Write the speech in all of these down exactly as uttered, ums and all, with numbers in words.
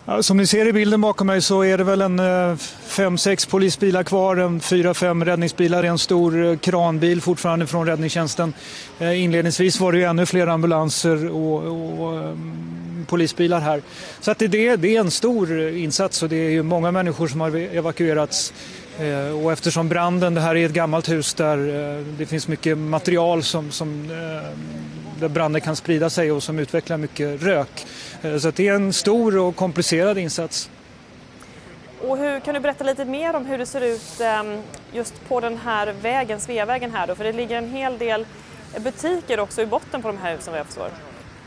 Ja, som ni ser i bilden bakom mig så är det väl en fem sex polisbilar kvar, en fyra fem räddningsbilar, en stor kranbil fortfarande från räddningstjänsten. Inledningsvis var det ju ännu fler ambulanser och, och um, polisbilar här. Så att det, det är en stor insats och det är ju många människor som har evakuerats. Och eftersom branden, det här är ett gammalt hus där det finns mycket material som, som där branden kan sprida sig och som utvecklar mycket rök. Så att det är en stor och komplicerad insats. Och hur, kan du berätta lite mer om hur det ser ut just på den här vägen, Sveavägen här då? För det ligger en hel del butiker också i botten på de här husen vad jag förstår.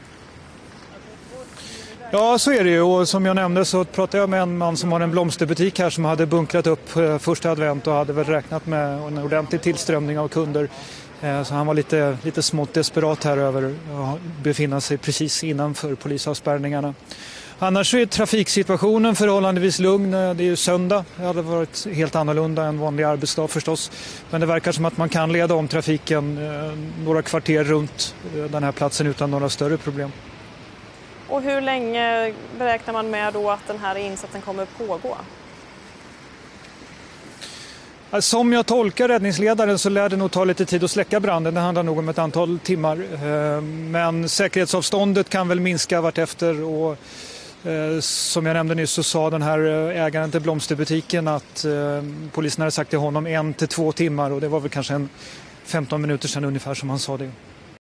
Ja, så är det ju. Och som jag nämnde så pratade jag med en man som har en blomsterbutik här som hade bunkrat upp första advent och hade väl räknat med en ordentlig tillströmning av kunder. Så han var lite, lite smått desperat här över att befinna sig precis innanför polisavspärrningarna. Annars är trafiksituationen förhållandevis lugn. Det är ju söndag. Det hade varit helt annorlunda än vanlig arbetsdag förstås. Men det verkar som att man kan leda om trafiken några kvarter runt den här platsen utan några större problem. Och hur länge beräknar man med då att den här insatsen kommer pågå? Som jag tolkar räddningsledaren så lär det nog ta lite tid att släcka branden. Det handlar nog om ett antal timmar. Men säkerhetsavståndet kan väl minska vartefter. Och som jag nämnde nyss så sa den här ägaren till blomsterbutiken att polisen hade sagt till honom en till två timmar. Och det var väl kanske en femton minuter sedan ungefär som han sa det.